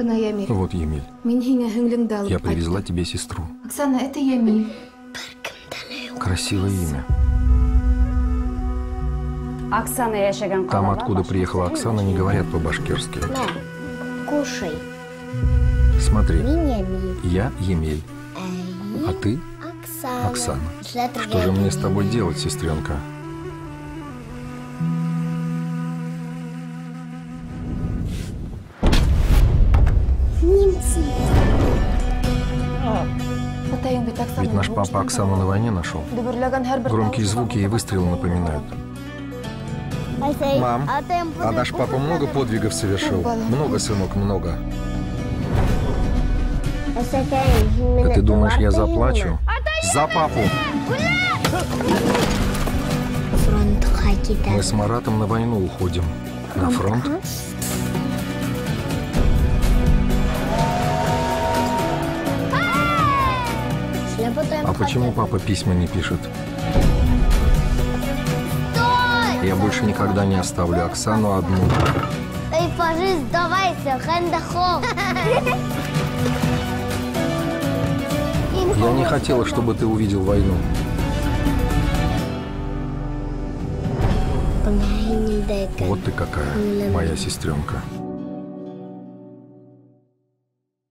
Вот Емель. Я привезла тебе сестру. Оксана, это Емель. Красивое имя. Оксана, Там, откуда приехала Оксана, не говорят по-башкирски. Кушай. Смотри, Емель. я Емель, а ты Оксана. Что же мне с тобой делать, сестренка? Ведь наш папа Оксану на войне нашел. Громкие звуки и выстрелы напоминают. Мам, а наш папа много подвигов совершил? Много, сынок, много. А ты думаешь, я заплачу? За папу! Мы с Маратом на войну уходим. На фронт? А почему папа письма не пишет? Я больше никогда не оставлю Оксану одну. Я не хотела, чтобы ты увидел войну. Вот ты какая, моя сестренка.